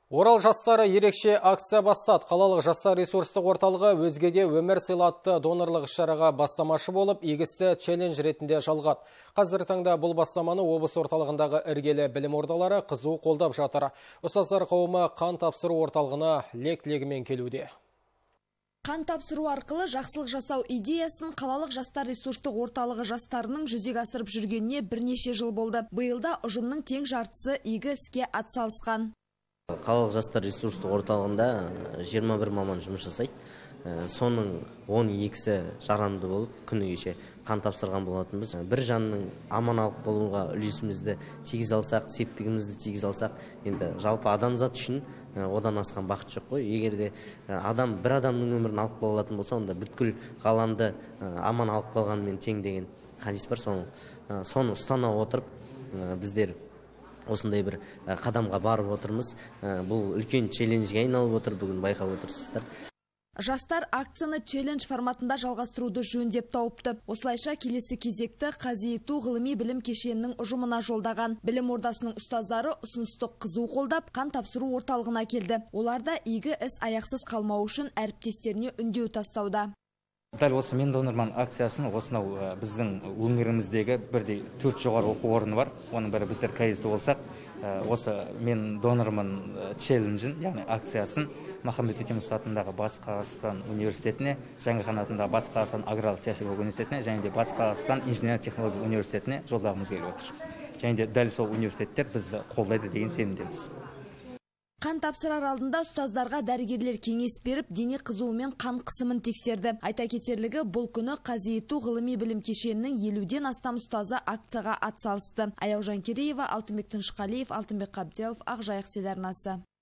Орал жастары ерекше акция бастады. Қалалық жастар ресурстық орталығы өзгеге өмір сыйлатты донорлық іс-шараға бастамашы болып, игісі челлендж ретінде жалғады. Қазір таңда бұл бастаманы облыс орталығындағы іргелі білім ордалары қызу қолдап жатыр. Ұстаздар қауымы қан тапсыру орталығына лек-легімен келуде. Қан тапсыру арқылы жақсылық жасау идеясын қалалық жастар ресурстық орталығы жастарының жүзеге асырып жүргеніне бірнеше жыл болды. Биылда ұжымның тең жартысы игі іске атсалысқан. Қалалық жастар ресурстық орталығында 21 маман жұмыс жасайды. Соның 12-сі жарамды болып, күні кеше қан тапсырған болатынбыз. Bir жанның аман алып қалуға үлесімізді тигіз алсақ, септігімізді тигіз алсақ, енді жалпы адамзат үшін одан асқан бақыт жоқ қой. Егер де бір адамның өмірін алып қала алатын болса, онда бүткіл ғаламды аман алып қалғанмен тең деген хадис бар. Соны ұстана отырып, біздер осындай бір қадамға барып отырмыз. Бұл үлкен челленджге айналып отыр, бүгін байқап отырсыздар. Жастар акцияны челлендж форматында жалғастыруды жөн деп тауыпты. Осылайша келесі кезекті Қазиету ғылыми білім кешенінің ұжымына жолдаған. Білім ордасының ұстаздары ұсынысты қызу қолдап, қан тапсыру орталығына келді. Оларда игі іс аяқсыз қалмау үшін әріптестеріне үндеу тастауда. Дәл осы мен донорман акциясын осынау біздің өңіріміздегі бірдей 4 жоғары оқу орны бар. Оның бірі біздер Қазиету болсақ, осы мен донорман челленджін, яғни акциясын Махамбет Өтемісов атындағы Батыс Қазақстан университетіне, Жаңа хан атындағы Батыс Қазақстан аграрлық техникалық университетіне, және де Батыс Қазақстан инженерлік технология университетіне жолдағымыз келіп отыр. Және де дәл сол университеттер бізді қолдайды деген сенімдеміз. Қан тапсырар алдында ұстаздарға дәрігерлер кеңес беріп, дене қызуымен қан қысымын тексерді. Айта кетерлігі, бұл күні Қазиету ғылыми білім кешенінің 50-ден астам ұстазы акцияға атсалысты. Аяужан Кереева, Алтынбек Тыншқалиев, Алтынбек Қабделов, Ақжайық телеарнасы.